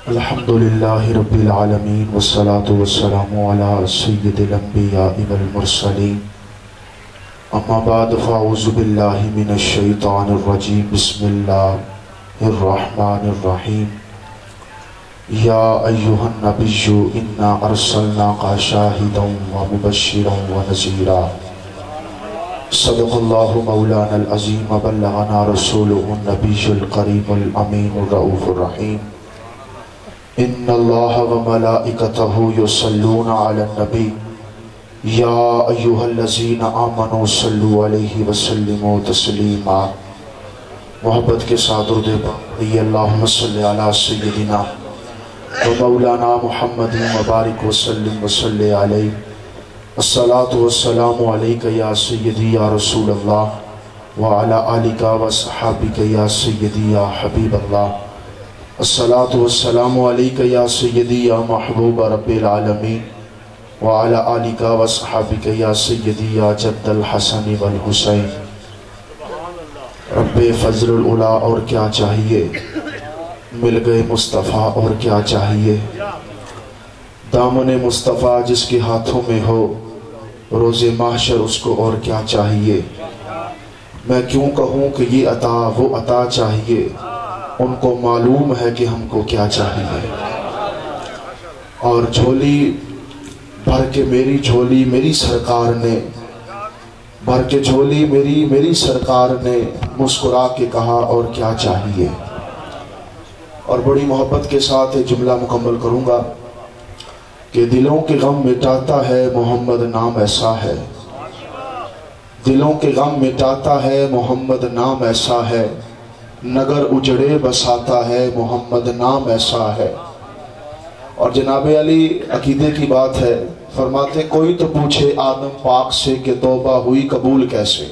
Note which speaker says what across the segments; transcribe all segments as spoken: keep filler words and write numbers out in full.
Speaker 1: الحمدللہ رب العالمین والصلاة والسلام علی سید الانبیاء والمرسلین اما بعد فاعوذ باللہ من الشیطان الرجیم بسم اللہ الرحمن الرحیم یا ایہا النبی انا ارسلناک شاہدا ومبشرا ونذیرا صدق اللہ مولانا العظیم بلغنا رسولہ النبی الکریم الامین الرؤوف الرحیم ان اللہ وملائکتہ یصلون علی النبی یا ایہا الذین آمنوا صلوا علیہ وسلموا تسلیما۔ محبت کے ساتھ درود پڑھیے اللہم صلی علی سیدنا و مولانا محمد مبارک وسلم وصلی علیہ الصلاة والسلام علیکہ یا سیدی یا رسول اللہ وعلی آلکہ وصحابکہ یا سیدی یا حبیب اللہ الصلاة والسلام علیکہ یا سیدی یا محبوب رب العالمین وعلی آلکہ وصحابکہ یا سیدی یا جد الحسن والحسین۔ رب فضل العلا اور کیا چاہیے، مل گئے مصطفیٰ اور کیا چاہیے، دامن مصطفیٰ جس کے ہاتھوں میں ہو روز محشر اس کو اور کیا چاہیے۔ میں کیوں کہوں کہ یہ عطا وہ عطا چاہیے، ان کو معلوم ہے کہ ہم کو کیا چاہیے۔ اور جھولی بھر کے میری جھولی میری سرکار نے بھر کے جھولی میری میری سرکار نے مسکرا کے کہا اور کیا چاہیے۔ اور بڑی محبت کے ساتھ جملہ مکمل کروں گا کہ دلوں کے غم مٹاتا ہے محمد نام ایسا ہے، دلوں کے غم مٹاتا ہے محمد نام ایسا ہے، نگر اجڑے بساتا ہے محمد نام ایسا ہے۔ اور جناب علی عقیدے کی بات ہے، فرماتے کوئی تو پوچھے آدم پاک سے کہ توبہ ہوئی قبول کیسے،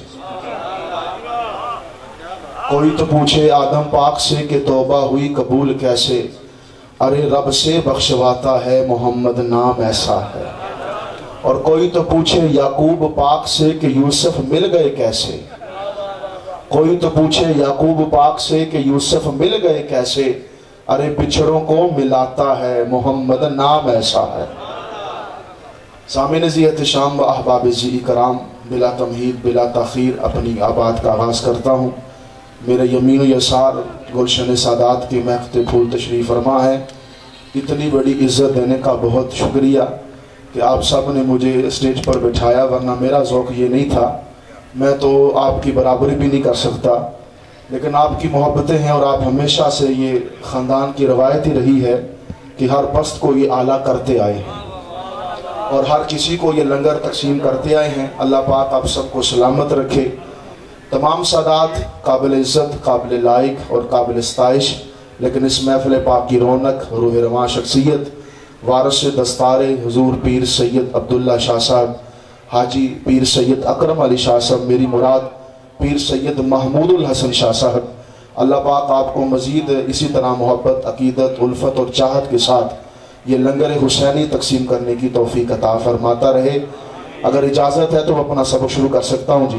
Speaker 1: کوئی تو پوچھے آدم پاک سے کہ توبہ ہوئی قبول کیسے، ارے رب سے بخشواتا ہے محمد نام ایسا ہے۔ اور کوئی تو پوچھے یعقوب پاک سے کہ یوسف مل گئے کیسے، کوئی تو پوچھے یعقوب پاک سے کہ یوسف مل گئے کیسے، ارے بچھڑوں کو ملاتا ہے محمد نام ایسا ہے۔ سامعین ذی احتشام و احباب ذی اکرام، بلا تمہید بلا تاخیر اپنی آباد کا آغاز کرتا ہوں۔ میرے یمین و یسار گلشن سادات کے مہکتے پھول تشریف فرما ہے۔ اتنی بڑی عزت دینے کا بہت شکریہ کہ آپ سب نے مجھے اسٹیج پر بٹھایا، ورنہ میرا ذوق یہ نہیں تھا، میں تو آپ کی برابری بھی نہیں کر سکتا، لیکن آپ کی محبتیں ہیں اور آپ ہمیشہ سے یہ خاندان کی روایت ہی رہی ہے کہ ہر پست کو یہ اعلیٰ کرتے آئے ہیں اور ہر کسی کو یہ لنگر تقسیم کرتے آئے ہیں۔ اللہ پاک آپ سب کو سلامت رکھے۔ تمام سادات قابل عزت، قابل لائق اور قابل ستائش، لیکن اس محفل پاک کی رونق روح رواں شخصیت وارث دستار حضور پیر سید عبداللہ شاہ صاحب، حاجی پیر سید اکرم علی شاہ صاحب، میری مراد پیر سید محمود الحسن شاہ صاحب۔ اللہ پاک آپ کو مزید اسی طرح محبت، عقیدت، الفت اور چاہت کے ساتھ یہ لنگر حسینی تقسیم کرنے کی توفیق عطا فرماتا رہے۔ اگر اجازت ہے تو اپنا سبق شروع کر سکتا ہوں جی۔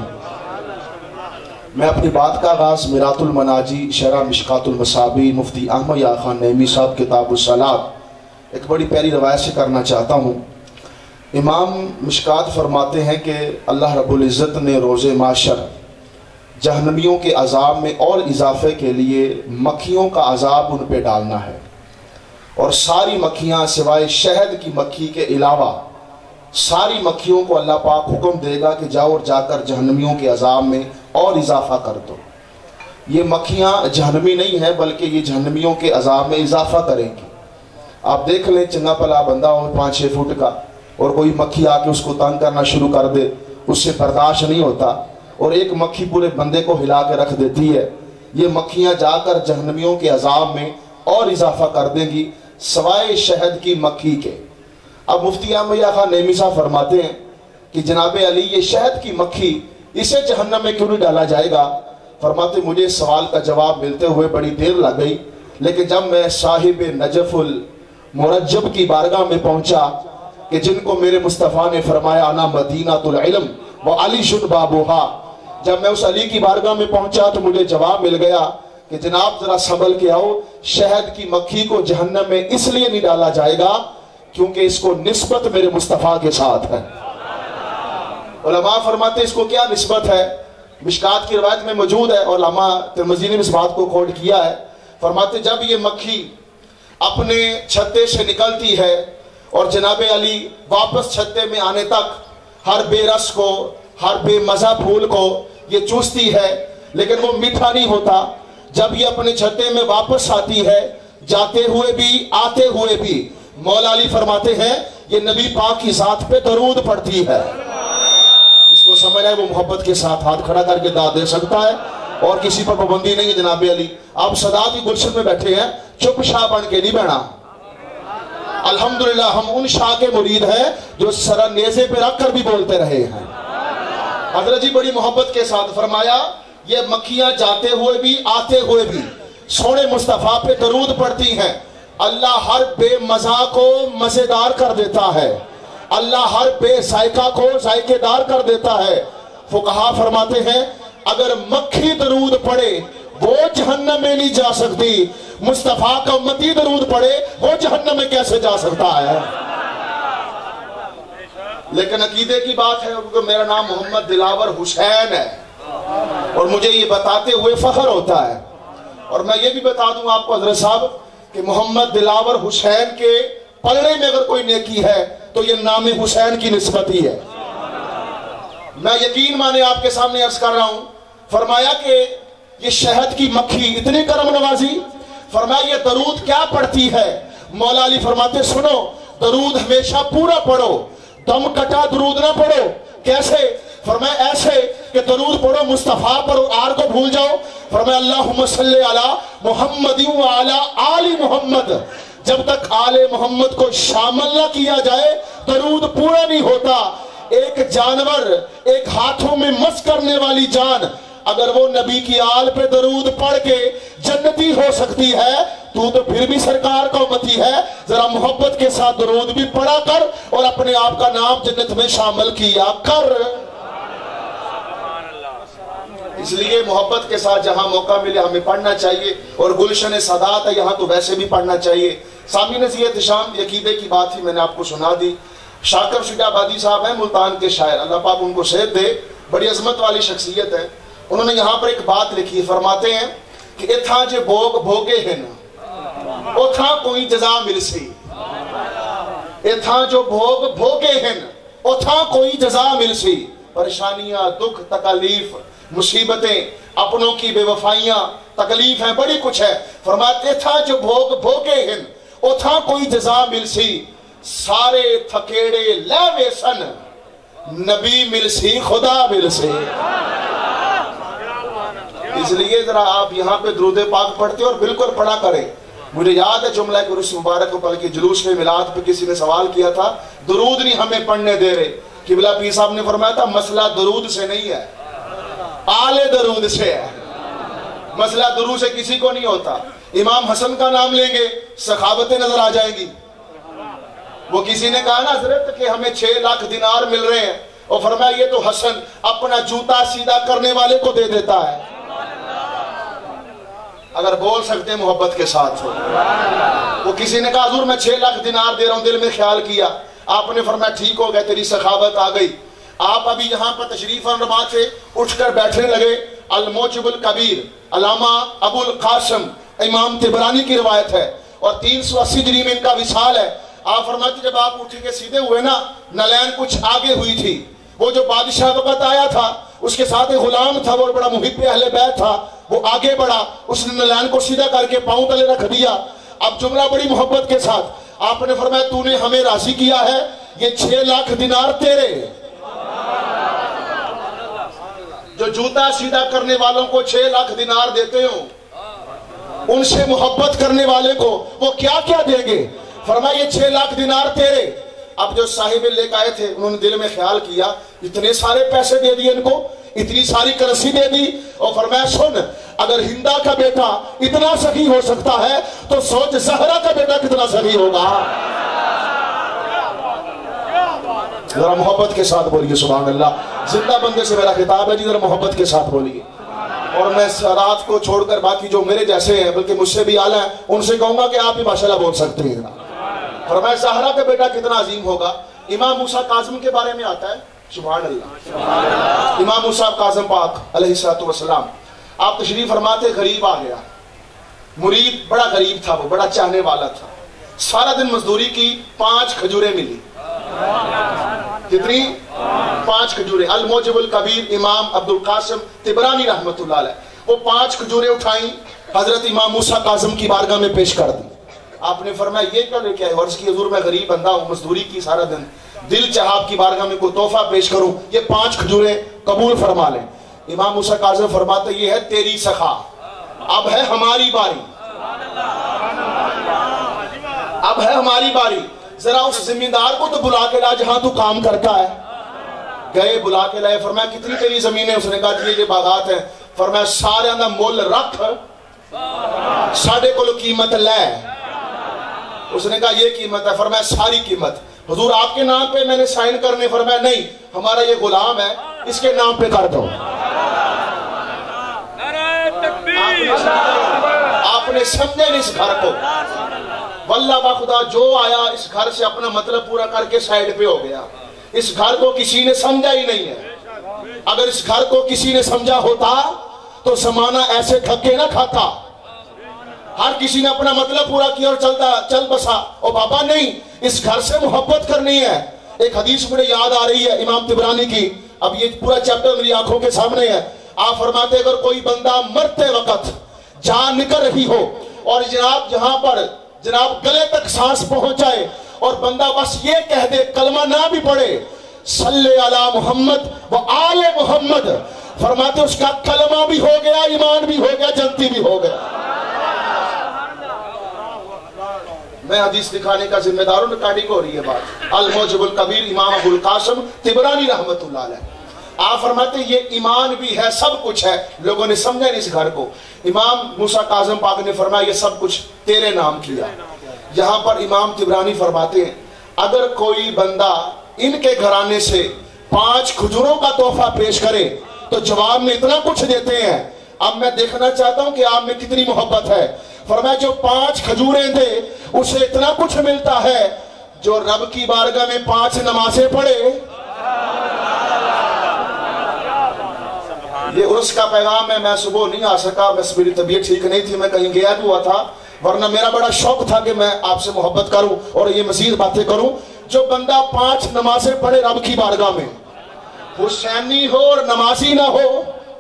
Speaker 1: میں اپنی بات کا آغاز میرات المناجی شرح مشکات المصابی مفتی احمد یا خان نعیمی صاحب کتاب الصلاۃ ایک بڑی پیاری روایت سے کرنا چاہتا ہوں۔ امام مشکات فرماتے ہیں کہ اللہ رب العزت نے روز محشر جہنمیوں کے عذاب میں اور اضافے کے لیے مکھیوں کا عذاب ان پہ ڈالنا ہے، اور ساری مکھیاں سوائے شہد کی مکھی کے علاوہ ساری مکھیوں کو اللہ پاک حکم دے گا کہ جاؤ اور جا کر جہنمیوں کے عذاب میں اور اضافہ کر دو۔ یہ مکھیاں جہنمی نہیں ہیں بلکہ یہ جہنمیوں کے عذاب میں اضافہ کریں گی۔ آپ دیکھ لیں چنگا پلا بندہ ہو پانچ چھ فٹ کا اور کوئی مکھی آ کے اس کو تنگ کرنا شروع کر دے، اس سے برداشت نہیں ہوتا، اور ایک مکھی پورے بندے کو ہلا کے رکھ دیتی ہے۔ یہ مکھیاں جا کر جہنمیوں کے عذاب میں اور اضافہ کر دیں گی سوائے شہد کی مکھی کے۔ اب مفتی احمد یا خان نعیمی صاحب فرماتے ہیں کہ جناب علی یہ شہد کی مکھی اسے جہنم میں کیوں نہیں ڈالا جائے گا؟ فرماتے مجھے اس سوال کا جواب ملتے ہوئے بڑی دیر لگ گئی، لیکن جب میں صاحب نجف المرجب کی بارگاہ میں پہنچا کہ جن کو میرے مصطفیٰ نے فرمایا انا مدینۃ العلم و علی شن بابوہا، جب میں اس علی کی بارگاہ میں پہنچا تو مجھے جواب مل گیا کہ جناب ذرا سنبھل کے آؤ، شہد کی مکھی کو جہنم میں اس لیے نہیں ڈالا جائے گا کیونکہ اس کو نسبت میرے مصطفیٰ کے ساتھ ہے۔ علماء فرماتے ہیں اس کو کیا نسبت ہے؟ مشکات کی روایت میں موجود ہے، اور علماء ترمذی نے اس بات کو کوٹ کیا ہے۔ فرماتے جب یہ مکھی اپنے چھتے سے نکلتی ہے اور جناب علی واپس چھتے میں آنے تک ہر بے رس کو، ہر بے مزہ پھول کو یہ چوستی ہے، لیکن وہ میٹھا نہیں ہوتا۔ جب یہ اپنے چھتے میں واپس آتی ہے، جاتے ہوئے بھی آتے ہوئے بھی، مولا علی فرماتے ہیں یہ نبی پاک کی ذات پہ درود پڑتی ہے۔ جس کو سمجھ آئے وہ محبت کے ساتھ ہاتھ کھڑا کر کے داد دے سکتا ہے، اور کسی پر پابندی نہیں ہے جناب علی۔ آپ صداعت کی گلشن میں بیٹھے ہیں، چپ شاہ بن کے نہیں بیٹھنا۔ الحمدللہ ہم ان شاہ کے مرید ہیں جو سرا نیزے پہ رکھ کر بھی بولتے رہے ہیں۔ حضرت جی بڑی محبت کے ساتھ فرمایا یہ مکھیاں جاتے ہوئے بھی آتے ہوئے بھی سونے مصطفیٰ پہ درود پڑتی ہیں۔ اللہ ہر بے مزہ کو مزیدار کر دیتا ہے، اللہ ہر بے ذائقہ کو ذائقے دار کر دیتا ہے۔ فقہا فرماتے ہیں اگر مکھی درود پڑے وہ جہنم میں نہیں جا سکتی، مصطفیٰ کا امتی درود پڑے وہ جہنم میں کیسے جا سکتا ہے؟ لیکن عقیدے کی بات ہے، کیونکہ میرا نام محمد دلاور حسین ہے اور مجھے یہ بتاتے ہوئے فخر ہوتا ہے۔ اور میں یہ بھی بتا دوں آپ کو حضرت صاحب کہ محمد دلاور حسین کے پلڑے میں اگر کوئی نیکی ہے تو یہ نام حسین کی نسبت ہی ہے۔ میں یقین مانے آپ کے سامنے عرض کر رہا ہوں۔ فرمایا کہ یہ شہد کی مکھی اتنی کرم نوازی، فرمایا یہ درود کیا پڑھتی ہے؟ مولا علی فرماتے سنو درود ہمیشہ پورا پڑھو، دم کٹا درود نہ پڑھو۔ کیسے؟ فرمایا ایسے کہ درود پڑھو مصطفیٰ پر اور آر کو بھول جاؤ۔ فرمایا اللہم صلی علی محمد و علی آل محمد، جب تک آل محمد کو شامل نہ کیا جائے درود پورا نہیں ہوتا۔ ایک جانور، ایک ہاتھوں میں مس کرنے والی جان، اگر وہ نبی کی آل پہ درود پڑھ کے جنتی ہو سکتی ہے تو تو پھر بھی سرکار کا امتی ہے۔ ذرا محبت کے ساتھ درود بھی پڑھا کر اور اپنے آپ کا نام جنت میں شامل کیا کر۔ اس لیے محبت کے ساتھ جہاں موقع ملے ہمیں پڑھنا چاہیے، اور گلشن صداعت ہے یہاں تو ویسے بھی پڑھنا چاہیے۔ سامعین عزیز احتشام، عقیدے کی بات ہی میں نے آپ کو سنا دی۔ شاکر شجاع آبادی صاحب ہیں ملتان کے شاعر، اللہ پاک ان کو صحت دے، بڑی عظمت والی شخصیت ہے۔ انہوں نے یہاں پر ایک بات لکھی، فرماتے ہیں کہ اتھا جے بوگ بھوگے ہیں اتھا کوئی جزا مل سی، اتھا جو بھوگ بھوگے ہیں اتھا کوئی جزا مل سی۔ پریشانیاں، دکھ، تکالیف، مصیبتیں، اپنوں کی بے وفائیاں، تکلیف ہیں، بڑی کچھ ہے۔ فرماتے تھا جو بھوگ بھوگے ہیں اتھا کوئی جزا مل سی، سارے تھکیڑے لے سن نبی مل سی خدا مل سی۔ اس لیے ذرا آپ یہاں پہ درود پاک پڑھتے اور بالکل پڑھا کریں۔ مجھے یاد ہے جملہ قرآن مبارک کو پڑھ کے جلوس میں میلاد پہ کسی نے سوال کیا تھا درود نہیں ہمیں پڑھنے دے رہے، قبلہ پیر صاحب نے فرمایا تھا مسئلہ درود سے نہیں ہے، آل درود سے ہے۔ مسئلہ درود سے کسی کو نہیں ہوتا۔ امام حسن کا نام لیں گے سخاوتیں نظر آ جائیں گی۔ وہ کسی نے کہا نا حضرت کہ ہمیں چھ لاکھ دینار مل رہے ہیں، اور فرمایا یہ تو حسن اپنا جوتا سیدھا کرنے والے کو دے دیتا ہے۔ اگر بول سکتے ہیں محبت کے ساتھ ہو۔ وہ کسی نے کہا حضور میں چھ لاکھ دینار دے رہا ہوں، دل میں خیال کیا، آپ نے فرمایا ٹھیک ہو گیا تیری سخاوت آ گئی۔ آپ ابھی یہاں پر تشریف فرما سے اٹھ کر بیٹھنے لگے، الموجب الکبیر علامہ ابو القاسم امام طبرانی کی روایت ہے، اور تین سو اسی جری میں ان کا وصال ہے۔ آپ فرماتے جب آپ اٹھ کے سیدھے ہوئے نا، نلین کچھ آگے ہوئی تھی، وہ جو بادشاہ وقت آیا تھا اس کے ساتھ ایک غلام تھا، وہ بڑا محب اہل بیت تھا، وہ آگے بڑھا، اس نے نلین کو سیدھا کر کے پاؤں تلے رکھ دیا۔ اب جملہ بڑی محبت کے ساتھ آپ نے فرمایا تو نے ہمیں راضی کیا ہے، یہ چھ لاکھ دینار تیرے۔ جو جوتا سیدھا کرنے والوں کو چھ لاکھ دینار دیتے ہوں، ان سے محبت کرنے والے کو وہ کیا کیا دیں گے؟ فرمایا یہ چھ لاکھ دینار تیرے۔ اب جو صاحب لے کے آئے تھے انہوں نے دل میں خیال کیا اتنے سارے پیسے دے دیے ان کو، اتنی ساری کرنسی دے دی، اور فرمایا سن اگر ہندا کا بیٹا اتنا سخی ہو سکتا ہے تو سوچ زہرا کا بیٹا کتنا سخی ہوگا۔ ذرا محبت کے ساتھ بولیے سبحان اللہ۔ زندہ بندے سے میرا خطاب ہے جی، ذرا محبت کے ساتھ بولیے۔ اور میں رات کو چھوڑ کر باقی جو میرے جیسے ہیں بلکہ مجھ سے بھی اعلیٰ ہیں ان سے کہوں گا کہ آپ بھی ماشاءاللہ بول سکتے ہیں. فرمایا زہرا کا بیٹا کتنا عظیم ہوگا. امام موسیٰ کاظم کے بارے میں آتا ہے سبحان اللہ. امام موسیٰ کاظم پاک علیہ السلام آپ تشریف فرماتے غریب آ گیا. مرید بڑا غریب تھا, وہ بڑا چاہنے والا تھا. سارا دن مزدوری کی, پانچ کھجوریں ملی. کتنی؟ پانچ کھجوریں. الموجب الکبیر امام عبد القاسم طبرانی رحمت اللہ علیہ وہ پانچ کھجوریں اٹھائیں, حضرت امام موسیٰ کاظم کی بارگاہ میں پیش کر دی. آپ نے فرمایا یہ کیا لے کے آئے؟ عرض کی حضور میں غریب بندہ ہوں, مزدوری کی سارا دن, دل چاہا آپ کی بارگاہ میں کوئی تحفہ پیش کروں, یہ پانچ کھجوریں قبول فرما لیں. امام موسیٰ کاظم فرماتے یہ ہے تیری سخا, اب ہے ہماری باری, اب ہے ہماری باری. ذرا اس زمیندار کو تو بلا کے لا جہاں تو کام کرتا ہے. گئے بلا کے لائے. فرمایا کتنی تیری زمینیں؟ اس نے کہا یہ باغات ہیں. فرمایا سارے اندر مول رکھ, ساڑھے کو قیمت لے. اس نے کہا یہ قیمت ہے. فرمایا ساری قیمت. حضور آپ کے نام پہ میں نے سائن کرنے. فرمایا نہیں, ہمارا یہ غلام ہے, اس کے نام پہ کر دو. آپ نے سمجھے نہیں اس گھر کو. واللہ باخدا جو آیا اس گھر سے اپنا مطلب پورا کر کے سائیڈ پہ ہو گیا. اس گھر کو کسی نے سمجھا ہی نہیں ہے. اگر اس گھر کو کسی نے سمجھا ہوتا تو زمانہ ایسے دھکے نہ کھاتا. ہر کسی نے اپنا مطلب پورا کیا اور چلتا چل بسا. اور بابا نہیں, اس گھر سے محبت کرنی ہے. ایک حدیث مجھے یاد آ رہی ہے امام طبرانی کی, اب یہ پورا چیپٹر میری آنکھوں کے سامنے ہے. آپ فرماتے اگر کوئی بندہ مرتے وقت جان نکل رہی ہو اور جناب جہاں پر جناب گلے تک سانس پہنچ جائے اور بندہ بس یہ کہہ دے, کلمہ نہ بھی پڑھے, صلی علی محمد و آل محمد, فرماتے اس کا کلمہ بھی ہو گیا, ایمان بھی ہو گیا, جنتی بھی ہو گیا. میں حدیث دکھانے کا ذمہ دار ہوں, ریکارڈنگ ہو رہی ہے بات. الموجب الکبیر امام ابو القاسم طبرانی رحمت اللہ علیہ. آپ فرماتے یہ ایمان بھی ہے, سب کچھ ہے, لوگوں نے سمجھا نہیں اس گھر کو. امام موسیٰ کاظم پاک نے فرمایا یہ سب کچھ تیرے نام کیا. یہاں پر امام طبرانی فرماتے ہیں اگر کوئی بندہ ان کے گھرانے سے پانچ کھجوروں کا تحفہ پیش کرے تو جواب میں اتنا کچھ دیتے ہیں. اب میں دیکھنا چاہتا ہوں کہ آپ میں کتنی محبت ہے. فرمایا جو پانچ کھجوریں دے اسے اتنا کچھ ملتا ہے جو رب کی بارگاہ میں پانچ نمازیں پڑھے. یہ عرس کا پیغام ہے, میں صبح نہیں آ سکا, بس میری طبیعت ٹھیک نہیں تھی, میں کہیں گیا بھی ہوا تھا, ورنہ میرا بڑا شوق تھا کہ میں آپ سے محبت کروں اور یہ مزید باتیں کروں. جو بندہ پانچ نمازیں پڑھے رب کی بارگاہ میں, حسینی ہو اور نمازی نہ ہو,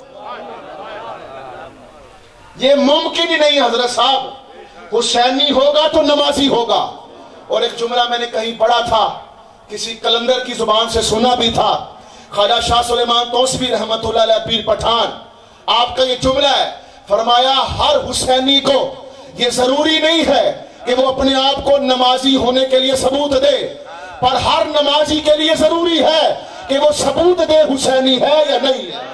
Speaker 1: یہ ممکن ہی نہیں حضرت صاحب. حسینی ہوگا تو نمازی ہوگا. اور ایک جملہ میں نے کہیں پڑھا تھا, کسی کلندر کی زبان سے سنا بھی تھا, خواجہ شاہ سلیمان توسوی رحمت اللہ علیہ پیر پٹھان, آپ کا یہ جملہ ہے. فرمایا ہر حسینی کو یہ ضروری نہیں ہے کہ وہ اپنے آپ کو نمازی ہونے کے لیے ثبوت دے, پر ہر نمازی کے لیے ضروری ہے کہ وہ ثبوت دے حسینی ہے یا نہیں ہے.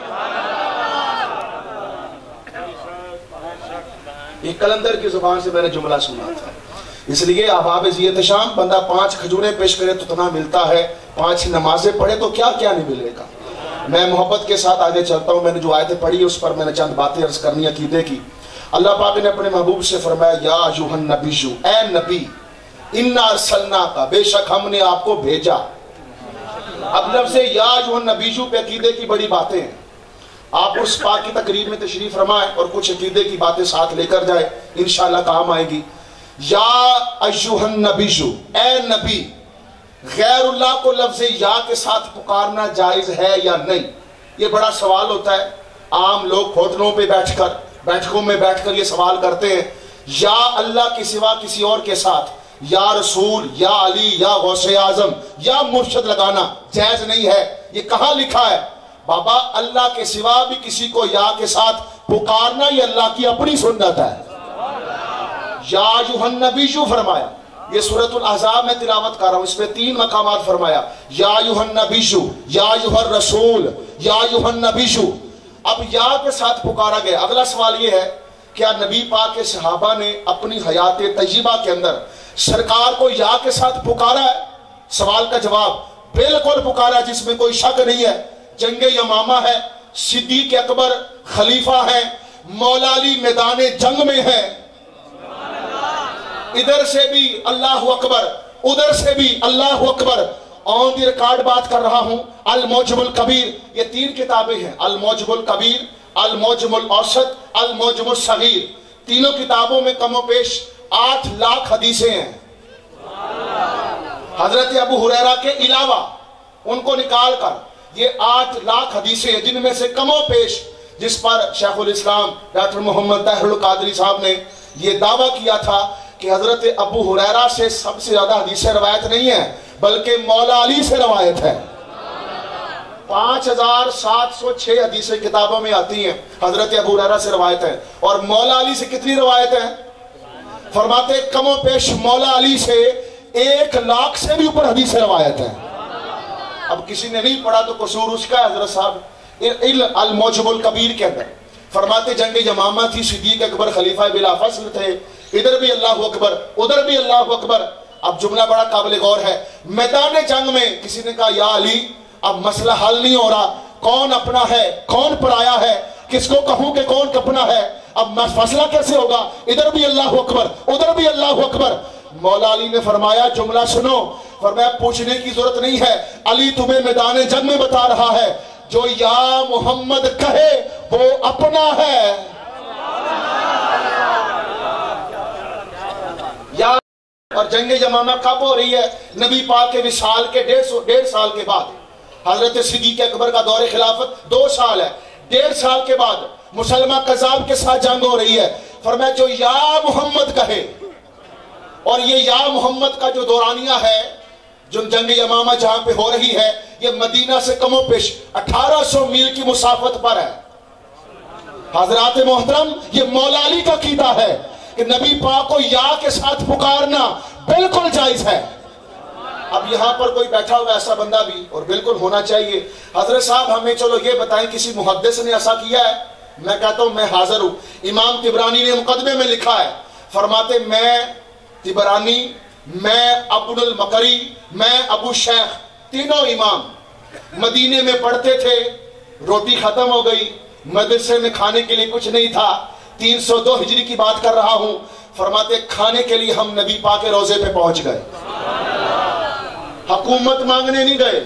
Speaker 1: یہ کلندر کی زبان سے میں نے جملہ سنا تھا. اس لیے احباب ذیت شام بندہ پانچ کھجوریں پیش کرے تو اتنا ملتا ہے, پانچ نمازیں پڑھے تو کیا کیا نہیں ملے گا. میں محبت کے ساتھ آگے چلتا ہوں. میں نے جو آیتیں پڑھی اس پر میں نے چند باتیں عرض کرنی عقیدے کی. اللہ پاک نے اپنے محبوب سے فرمایا یا ایھا النبی, اے نبی, انا ارسلناک, بے شک ہم نے آپ کو بھیجا. اب لفظ یا ایھا النبی پہ عقیدے کی بڑی باتیں ہیں. آپ اس پاک کی تقریر میں تشریف فرمائیں اور کچھ عقیدے کی باتیں ساتھ لے کر جائیں, انشاءاللہ کام آئے گی. یا ایھا النبی, اے نبی, غیر اللہ کو لفظ یا کے ساتھ پکارنا جائز ہے یا نہیں؟ یہ بڑا سوال ہوتا ہے. عام لوگ ہوٹلوں پہ بیٹھ کر بیٹھکوں میں بیٹھ کر یہ سوال کرتے ہیں, یا اللہ کے سوا کسی اور کے ساتھ یا رسول, یا علی, یا غوث اعظم, یا مرشد لگانا جائز نہیں ہے. یہ کہاں لکھا ہے؟ بابا اللہ کے سوا بھی کسی کو یا کے ساتھ پکارنا یہ اللہ کی اپنی سنت ہے. یا ایھا النبی فرمایا, یہ سورۃ الاحزاب میں تلاوت کر رہا ہوں, اس میں تین مقامات فرمایا, یا ایھا النبی, یا ایھا الرسول, یا ایھا النبی. اب یا کے ساتھ پکارا گیا. اگلا سوال یہ ہے, کیا نبی پاک کے صحابہ نے اپنی حیات طیبہ کے اندر سرکار کو یا کے ساتھ پکارا ہے؟ سوال کا جواب بالکل پکارا, جس میں کوئی شک نہیں ہے. جنگ یمامہ ہے, صدیق اکبر خلیفہ ہیں، مولا علی میدان جنگ میں ہیں، ادھر سے بھی اللہ اکبر ادھر سے بھی اللہ اکبر۔ آن دی ریکارڈ بات کر رہا ہوں۔ المعجم الکبیر، یہ تین کتابیں ہیں، المعجم الکبیر، المعجم الاوسط، المعجم الصغیر، تینوں کتابوں میں کم و بیش آٹھ لاکھ حدیثیں ہیں۔ حضرت ابو ہریرہ کے علاوہ ان کو نکال کر یہ آٹھ لاکھ حدیثیں ہیں، جن میں سے کم و بیش جس پر شیخ الاسلام ڈاکٹر محمد طاہر القادری صاحب نے یہ دعویٰ کیا تھا کہ حضرت ابو ہریرہ سے سب سے زیادہ حدیثیں روایت نہیں ہیں بلکہ مولا علی سے روایت ہے۔ پانچ ہزار سات سو چھ حدیثیں کتابوں میں آتی ہیں، حضرت ابو ہریرہ سے روایت ہے، اور مولا علی سے کتنی روایت ہیں؟ فرماتے کم و بیش مولا علی سے ایک لاکھ سے بھی اوپر حدیثیں روایت ہیں۔ اب کسی نے نہیں پڑھا تو قصور اس کا ہے حضرت صاحب۔ المعجم الکبیر کے اندر فرماتے جنگ یمامہ تھی، صدیق اکبر خلیفہ بلا فصل تھے، ادھر بھی اللہ اکبر ادھر بھی اللہ اکبر۔ اب جملہ بڑا قابل غور ہے، میدان جنگ میں کسی نے کہا یا علی اب مسئلہ حل نہیں ہو رہا، کون اپنا ہے کون پرایا ہے، کس کو کہوں کہ کون اپنا ہے، اب فیصلہ کیسے ہوگا؟ ادھر بھی اللہ اکبر ادھر بھی اللہ اکبر۔ مولا علی نے فرمایا جملہ سنو، فرمایا پوچھنے کی ضرورت نہیں ہے، علی تمہیں میدان جنگ میں بتا رہا ہے، جو یا محمد کہے وہ اپنا ہے۔ یا اور جنگ یمامہ کب ہو رہی ہے؟ نبی پاک کے وصال کے ڈیڑھ سو ڈیڑھ سال کے بعد۔ حضرت صدیق اکبر کا دور خلافت دو سال ہے، ڈیڑھ سال کے بعد مسلمہ قذاب کے ساتھ جنگ ہو رہی ہے۔ فرمایا جو یا محمد کہے، اور یہ یا محمد کا جو دورانیہ ہے جو جنگ یمامہ جہاں پہ ہو رہی ہے، یہ مدینہ سے کم و بیش اٹھارہ سو میل کی مسافت پر ہے۔ حضرات محترم، یہ مولا علی کا عقیدہ ہے کہ نبی پاک کو یا کے ساتھ پکارنا بالکل جائز ہے۔ اب یہاں پر کوئی بیٹھا ہوا ایسا بندہ بھی، اور بالکل ہونا چاہیے، حضرت صاحب ہمیں چلو یہ بتائیں کسی محدث نے ایسا کیا ہے؟ میں کہتا ہوں میں حاضر ہوں۔ امام طبرانی نے مقدمے میں لکھا ہے، فرماتے میں طبرانی، میں ابن المقری، میں ابو شیخ، تینوں امام مدینے میں پڑھتے تھے، روٹی ختم ہو گئی، مدرسے میں کھانے کے لیے کچھ نہیں تھا، تین سو دو ہجری کی بات کر رہا ہوں۔ فرماتے کھانے کے لیے ہم نبی پاک کے روزے پہ پہنچ گئے، حکومت مانگنے نہیں گئے،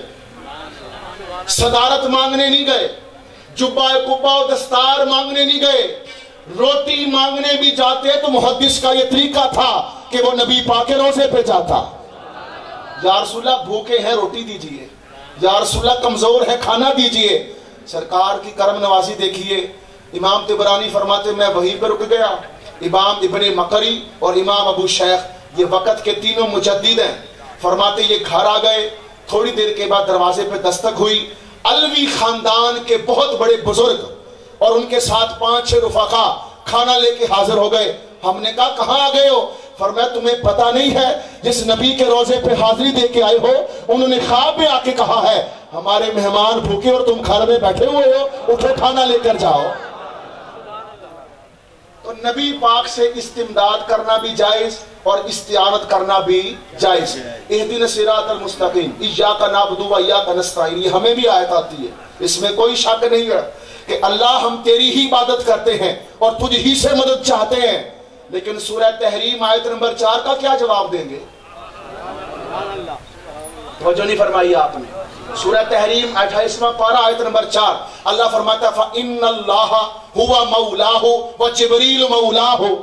Speaker 1: صدارت مانگنے نہیں گئے، جبہ کبہ و دستار مانگنے نہیں گئے، روٹی مانگنے بھی جاتے تو محدث کا یہ طریقہ تھا کہ وہ نبی پاک کے روزے پہ جاتا۔ یا رسول اللہ بھوکے ہیں روٹی دیجئے، یا رسول اللہ کمزور ہے کھانا دیجئے۔ سرکار کی کرم نوازی دیکھیے، امام طبرانی فرماتے میں وہیں پر رک گیا، امام ابن مقری اور امام ابو شیخ یہ وقت کے تینوں مجدد ہیں، فرماتے یہ گھر آ گئے، تھوڑی دیر کے بعد دروازے پہ دستک ہوئی، علوی خاندان کے بہت بڑے بزرگ اور ان کے ساتھ پانچ چھ رفقا کھانا لے کے حاضر ہو گئے۔ ہم نے کہا کہاں آ گئے ہو؟ فرمایا تمہیں پتہ نہیں ہے جس نبی کے روزے پہ حاضری دے کے آئے ہو انہوں نے خواب میں آ کے کہا ہے ہمارے مہمان بھوکے اور تم گھر میں بیٹھے ہوئے ہو، اٹھو کھانا لے کر جاؤ۔ تو نبی پاک سے استمداد کرنا بھی جائز اور استعانت کرنا بھی جائز۔ اہدنا الصراط المستقیم، ایاک نعبد و ایاک نستعین، یہ ہمیں بھی آیت آتی ہے، اس میں کوئی شک نہیں ہے کہ اللہ ہم تیری ہی عبادت کرتے ہیں اور تجھ ہی سے مدد چاہتے ہیں، لیکن سورہ تحریم آیت نمبر چار کا کیا جواب دیں گے؟ توجہ نہیں فرمائی آپ نے۔ سورہ تحریم اٹھائیسواں پارہ آیت نمبر چار، اللہ فرماتا ہے فَإِنَّ اللَّهَ هُوَ مَوْلَاهُ وَجِبْرِيلُ مَوْلَاهُ۔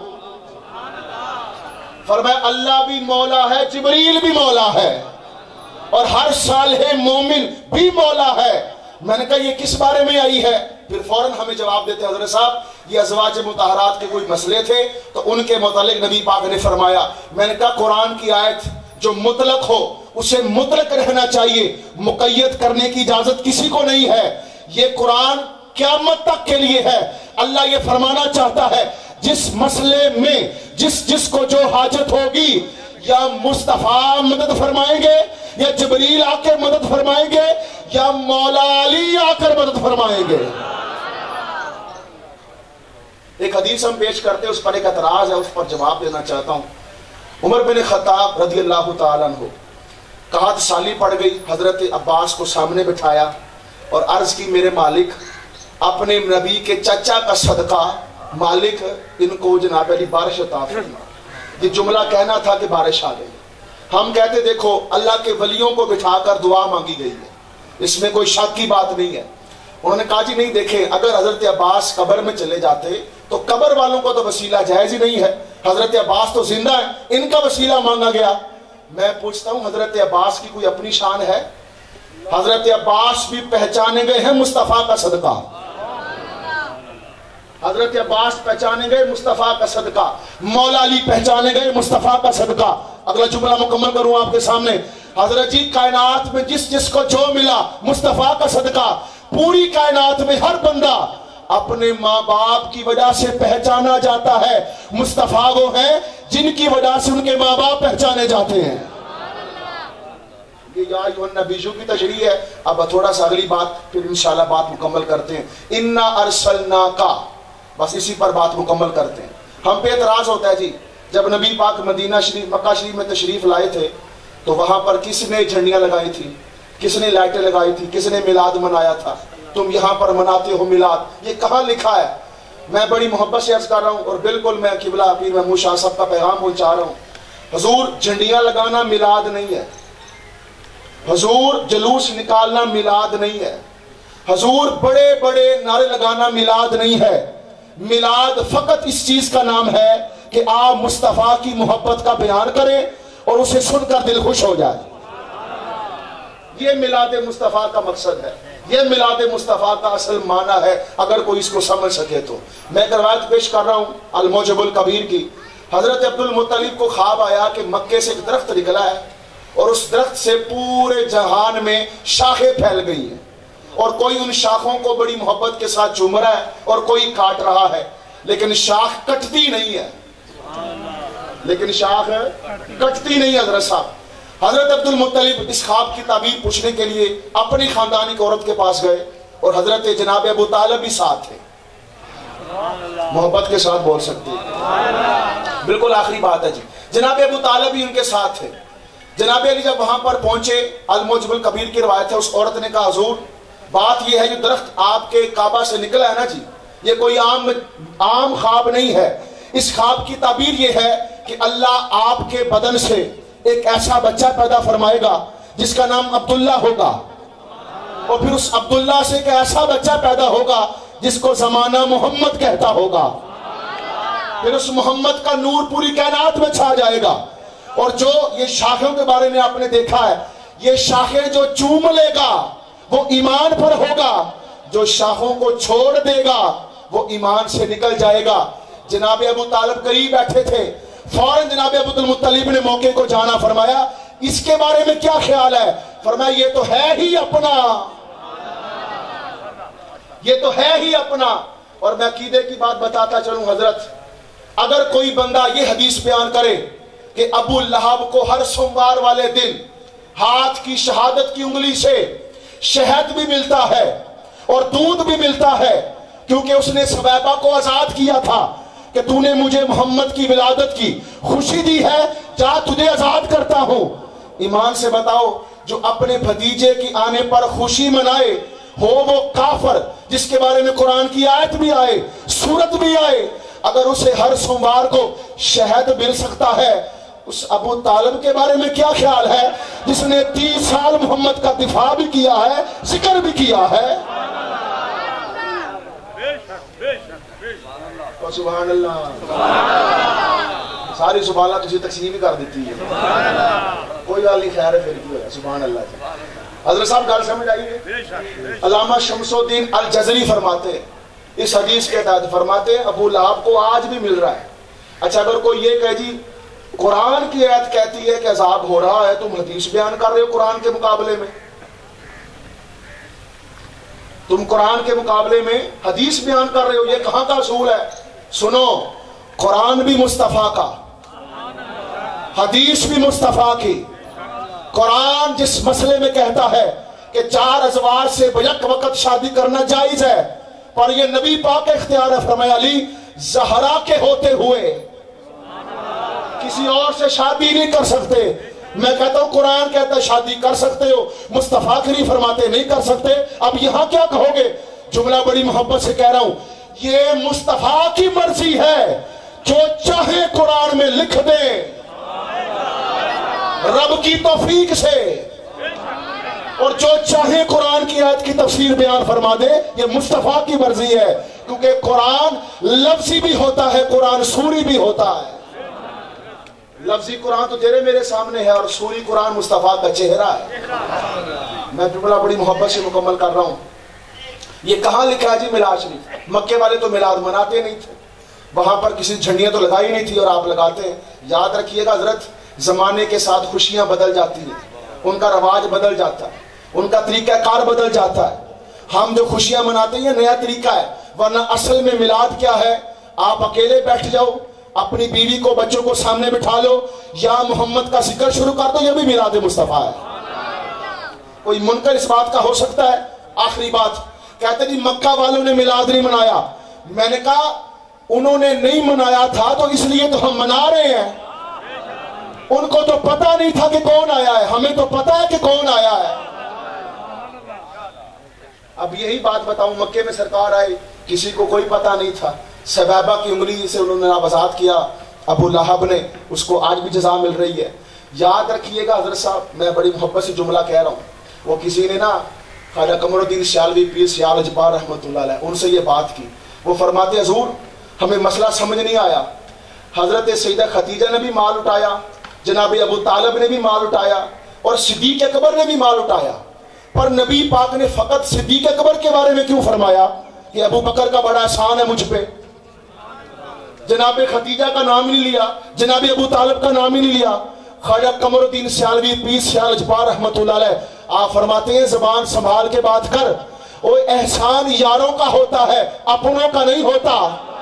Speaker 1: فرمایا اللہ بھی مولا ہے، جبریل بھی مولا ہے، اور ہر صالح مومن بھی مولا ہے۔ میں نے کہا یہ کس بارے میں آئی ہے؟ پھر فوراً ہمیں جواب دیتے حضرت صاحب یہ ازواج مطہرات کے کوئی مسئلے تھے تو ان کے متعلق نبی پاک نے فرمایا۔ میں نے کہا قرآن کی آیت جو مطلق ہو اسے مطلق رہنا چاہیے، مقید کرنے کی اجازت کسی کو نہیں ہے۔ یہ قرآن قیامت تک کے لیے ہے۔ اللہ یہ فرمانا چاہتا ہے جس مسئلے میں جس جس کو جو حاجت ہوگی، یا مصطفیٰ مدد فرمائیں گے، یا جبریل آ کے مدد فرمائیں گے، یا مولا علی آ کر مدد فرمائیں گے۔ ایک حدیث ہم پیش کرتے ہیں، اس پر ایک اعتراض ہے، اس پر جواب دینا چاہتا ہوں۔ عمر بن خطاب رضی اللہ تعالیٰ عنہ کہا سالی پڑ گئی، حضرت عباس کو سامنے بٹھایا اور عرض کی میرے مالک اپنے نبی کے چچا کا صدقہ مالک ان کو جناب علی بارش عطا فرما۔ یہ جملہ کہنا تھا کہ بارش آ گئی۔ ہم کہتے دیکھو اللہ کے ولیوں کو بٹھا کر دعا مانگی گئی ہے، اس میں کوئی شک کی بات نہیں ہے۔ انہوں نے کہا جی نہیں دیکھیں، اگر حضرت عباس قبر میں چلے جاتے تو قبر والوں کو تو وسیلہ جائز ہی نہیں ہے، حضرت عباس تو زندہ ہے، ان کا وسیلہ مانگا گیا۔ میں پوچھتا ہوں حضرت عباس کی کوئی اپنی شان ہے؟ حضرت عباس بھی پہچانے گئے ہیں مصطفیٰ کا صدقہ، حضرت عباس پہچانے گئے مصطفیٰ کا صدقہ، مولا علی پہچانے گئے مصطفیٰ کا صدقہ۔ اگلا جملہ مکمل کروں آپ کے سامنے، حضرت جی کائنات میں جس جس کو جو ملا مصطفیٰ کا صدقہ، پوری کائنات میں ہر بندہ اپنے ماں باپ کی وجہ سے پہچانا جاتا ہے، مصطفیٰ وہ ہیں جن کی وجہ سے ان کے ماں باپ پہچانے جاتے ہیں۔ یہ یا ایھا النبیّ کی تشریح ہے۔ اب تھوڑا سا اگلی بات پھر انشاءاللہ بات مکمل کرتے ہیں۔ انا ارسلناک، بس اسی پر بات مکمل کرتے ہیں۔ ہم پہ اعتراض ہوتا ہے جی جب نبی پاک مدینہ شریف مکہ شریف میں تشریف لائے تھے تو وہاں پر کس نے جھنڈیاں لگائی تھی، کس نے لائٹیں لگائی تھی، کس نے میلاد منایا تھا؟ تم یہاں پر مناتے ہو میلاد، یہ کہاں لکھا ہے؟ میں بڑی محبت سے عرض کر رہا ہوں اور بالکل میں قبلہ پیر محمود شاہ صاحب کا پیغام پہنچا رہا ہوں، حضور جھنڈیاں لگانا میلاد نہیں ہے، حضور جلوس نکالنا میلاد نہیں ہے، حضور بڑے بڑے نعرے لگانا میلاد نہیں ہے۔ میلاد فقط اس چیز کا نام ہے کہ آپ مصطفیٰ کی محبت کا بیان کریں اور اسے سن کر دل خوش ہو جائے، یہ میلاد مصطفیٰ کا مقصد ہے، یہ میلاد مصطفیٰ کا اصل معنی ہے اگر کوئی اس کو سمجھ سکے تو۔ میں ایک روایت پیش کر رہا ہوں الموجب الکبیر کی۔ حضرت عبد المطلب کو خواب آیا کہ مکے سے ایک درخت نکلا ہے اور اس درخت سے پورے جہان میں شاخیں پھیل گئی ہیں اور کوئی ان شاخوں کو بڑی محبت کے ساتھ چوم رہا ہے اور کوئی کاٹ رہا ہے، لیکن شاخ کٹتی نہیں ہے، لیکن شاخ کٹتی نہیں ہے حضرت صاحب۔ حضرت عبد المطلب اس خواب کی تعبیر پوچھنے کے لیے اپنی خاندانی کی عورت کے پاس گئے اور حضرت جناب ابو طالب بھی ساتھ تھے، محبت کے ساتھ بول سکتے ہیں، بالکل آخری بات ہے جی، جناب ابو طالب بھی ان کے ساتھ تھے۔ جناب علی جب وہاں پر پہنچے، الموجب الکبیر کی روایت ہے، اس عورت نے کہا حضور بات یہ ہے جو درخت آپ کے کعبہ سے نکلا ہے نا جی، یہ کوئی عام عام خواب نہیں ہے، اس خواب کی تعبیر یہ ہے کہ اللہ آپ کے بدن سے ایک ایسا بچہ پیدا فرمائے گا جس کا نام عبداللہ ہوگا، اور پھر اس عبداللہ سے ایک ایسا بچہ پیدا ہوگا جس کو زمانہ محمد کہتا ہوگا، پھر اس محمد کا نور پوری کائنات میں چھا جائے گا، اور جو یہ شاخوں کے بارے میں آپ نے دیکھا ہے، یہ شاخیں جو چوم لے گا وہ ایمان پر ہوگا، جو شاخوں کو چھوڑ دے گا وہ ایمان سے نکل جائے گا۔ جناب ابو طالب قریب بیٹھے تھے، فوراً جناب عبد المطلب نے موقع کو جانا، فرمایا اس کے بارے میں کیا خیال ہے؟ فرمایا یہ تو ہے ہی اپنا، یہ تو ہے ہی اپنا۔ اور میں عقیدے کی بات بتاتا چلوں حضرت، اگر کوئی بندہ یہ حدیث بیان کرے کہ ابو لہب کو ہر سوموار والے دن ہاتھ کی شہادت کی انگلی سے شہد بھی ملتا ہے اور دودھ بھی ملتا ہے کیونکہ اس نے سویبہ کو آزاد کیا تھا کہ تو نے مجھے محمد کی ولادت کی خوشی دی ہے، جا تجھے آزاد کرتا ہوں۔ ایمان سے بتاؤ جو اپنے بھتیجے کی آنے پر خوشی منائے ہو وہ کافر جس کے بارے میں قرآن کی آیت بھی آئے، سورت بھی آئے، اگر اسے ہر سوموار کو شہد مل سکتا ہے، اس ابو طالب کے بارے میں کیا خیال ہے جس نے تیس سال محمد کا دفاع بھی کیا ہے، ذکر بھی کیا ہے؟ سبحان اللہ، ساری سبحان اللہ تجھے تقسیم ہی کر دیتی ہے، کوئی حال نہیں، خیر ہے پھر کی ہویا، سبحان اللہ۔ حضرت صاحب گل سمجھ آئیے، علامہ شمس الدین الجزری فرماتے ہیں، اس حدیث کے تحت فرماتے ہیں ابو لہب کو آج بھی مل رہا ہے۔ اچھا اگر کوئی یہ کہہ جی قرآن کی آیت کہتی ہے کہ عذاب ہو رہا ہے، تم حدیث بیان کر رہے ہو قرآن کے مقابلے میں، تم قرآن کے مقابلے میں حدیث بیان کر رہے ہو، یہ کہاں کا اصول ہے؟ سنو، قرآن بھی مصطفیٰ کا، حدیث بھی مصطفیٰ کی۔ قرآن جس مسئلے میں کہتا ہے کہ چار ازواج سے بیک وقت شادی کرنا جائز ہے، پر یہ نبی پاک کا اختیار ہے، فرمایا علی زہرا کے ہوتے ہوئے کسی اور سے شادی نہیں کر سکتے۔ میں کہتا ہوں قرآن کہتا ہے شادی کر سکتے ہو، مصطفیٰ کریم فرماتے نہیں کر سکتے۔ اب یہاں کیا کہو گے जुमला बड़ी मोहब्बत से कह रहा हूं, ये मुस्तफा की मर्जी है, जो चाहे कुरान में लिख दे रब की तौफीक से, और जो चाहे कुरान की आयत की तफसीर बयान फरमा दे, ये मुस्तफा की मर्जी है। क्योंकि कुरान लफ्जी भी होता है, कुरान सूरी भी होता है। लफ्जी कुरान तो तेरे मेरे सामने है और सूरी कुरान मुस्तफा का चेहरा है। मैं जुमला बड़ी मोहब्बत से मुकम्मल कर रहा हूं। ये कहां लिखा है जी? मिलाद शरीफ। मक्के वाले तो मिलाद मनाते नहीं थे, वहां पर किसी झंडियां तो लगाई नहीं थी और आप लगाते हैं। याद रखिएगा हजरत, जमाने के साथ खुशियां बदल जाती हैं, उनका रवाज बदल जाता है, उनका तरीका कार बदल जाता है। हम जो खुशियां मनाते हैं नया तरीका है, वरना असल में मिलाद क्या है? आप अकेले बैठ जाओ, अपनी बीवी को बच्चों को सामने बिठा लो, या मोहम्मद का जिक्र शुरू कर दो, ये भी मिलाद मुस्तफा है। कोई मुनकर इस बात का हो सकता है? आखिरी बात, कहते जी मक्का वालों ने मिलाद नहीं मनाया। मैंने कहा उन्होंने नहीं मनाया था तो इसलिए तो हम मना रहे हैं। उनको तो पता नहीं था कि कौन आया है, हमें तो पता है कि कौन आया है। अब यही बात बताऊं, मक्के में सरकार आई, किसी को कोई पता नहीं था, सबाबा की उंगली से उन्होंने नाबजात किया अबू लहब ने, उसको आज भी जजा मिल रही है। याद रखिएगा हजरत साहब, मैं बड़ी मोहब्बत से जुमला कह रहा हूँ। वो किसी ने ना ख्वाजा कमरुद्दीन सियालवी पीर सियाल अजबार रहमतुल्लाह अलैह, उनसे ये बात की। वो फरमाते हजूर हमें मसला समझ नहीं आया। हजरत सईदा खतीजा ने भी माल उठाया, जनाब अबू तालिब ने भी माल उठाया, और सिद्दीक अकबर ने भी माल उठाया, पर नबी पाक ने फकत सिद्दीक अकबर के बारे में क्यों फरमाया कि अबू बकर का बड़ा एहसान है मुझ पे? जनाब खतीजा का नाम नहीं लिया, जनाब अबू तालिब का नाम ही नहीं लिया। ख्वाजा कमरुद्दीन सियालवी पीर सियाल अजबार रहमतुल्लाह अलैह आप फरमाते हैं, जबान संभाल के बात कर, वो एहसान यारों का होता है, अपनों का नहीं होता।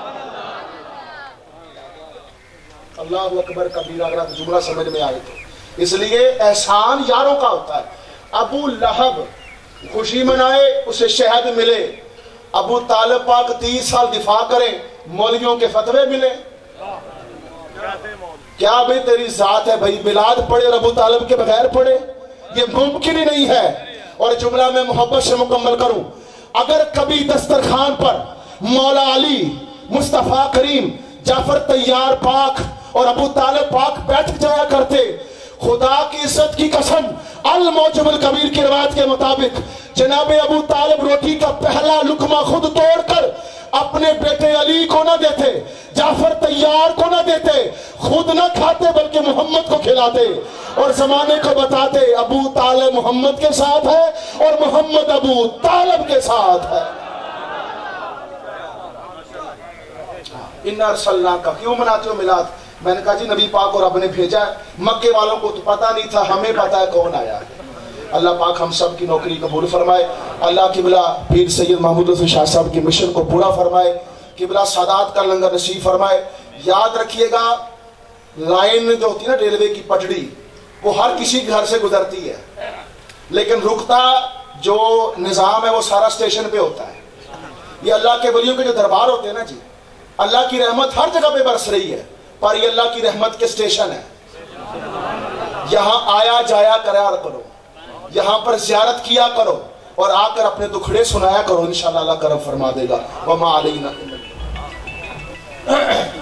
Speaker 1: अल्लाह अकबर कबीरा, अगर जुमला समझ में आए तो। इसलिए एहसान यारों का होता है। अबू लहब खुशी मनाए, उसे शहद मिले, अबू तालिब पाक तीस साल दिफा करें, मौलवियों के फतवे मिले। क्या भाई तेरी जात है भाई, मिलाद पढ़े और अबू तालिब के बगैर पढ़े? ये मुमकिन ही नहीं है। और जुमला में मोहब्बत से मुकम्मल करूं, अगर कभी दस्तरखान पर मौला अली, मुस्तफा करीम, जाफर तैयार पाक और अबू तालिब पाक बैठ जाया करते, खुदा की इज्जत की कसम, अल मौजमुल कबीर की रिवायत के मुताबिक जनाब अबू तालिब रोटी का पहला लुकमा खुद तोड़कर अपने बेटे अली को ना देते, जाफर तैयार को ना देते, खुद ना खाते बल्कि मोहम्मद को खिलाते और जमाने को बताते अबू तालिब मोहम्मद के साथ है और मोहम्मद अबू तालिब के साथ है। इन्ना अरसलना का क्यों मनाते हो मिलाद? मैंने कहा जी नबी पाक और रब ने भेजा है। मक्के वालों को तो पता नहीं था, हमें पता है कौन आया है। अल्लाह पाक हम सब की नौकरी कबूल फरमाए। अल्लाह किबला पीर सैयद महमूद हसन शाह साहब के मिशन को पूरा फरमाए। किबला सादात का लंगर नसीब फरमाए। याद रखिएगा, लाइन जो होती है ना रेलवे की पटड़ी, वो हर किसी के घर से गुजरती है, लेकिन रुकता जो निज़ाम है वो सारा स्टेशन पे होता है। ये अल्लाह के वलियों के जो दरबार होते हैं ना जी, अल्लाह की रहमत हर जगह पे बरस रही है, पर ये अल्लाह की रहमत के स्टेशन है। यहाँ आया जाया करा करो, यहाँ पर ज़ियारत किया करो और आकर अपने दुखड़े सुनाया करो, इंशाअल्लाह अल्लाह करम फरमा देगा। वमा अलैना।